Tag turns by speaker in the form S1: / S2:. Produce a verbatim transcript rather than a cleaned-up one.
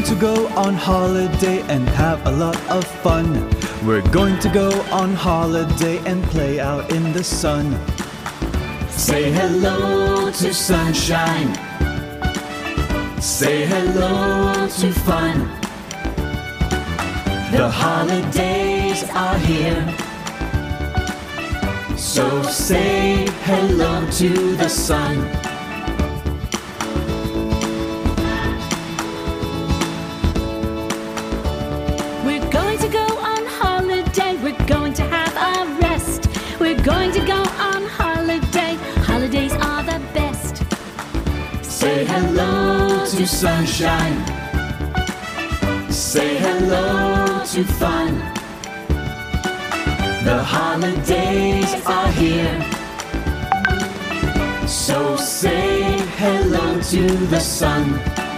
S1: going to go on holiday and have a lot of fun. We're going to go on holiday and play out in the sun. Say hello to sunshine. Say hello to fun. The holidays are here, so say hello to the sun.
S2: We're going to go on holiday, we're going to have a rest. We're going to go on holiday, holidays are the best.
S1: Say hello to sunshine. Say hello to fun. The holidays are here, so say hello to the sun.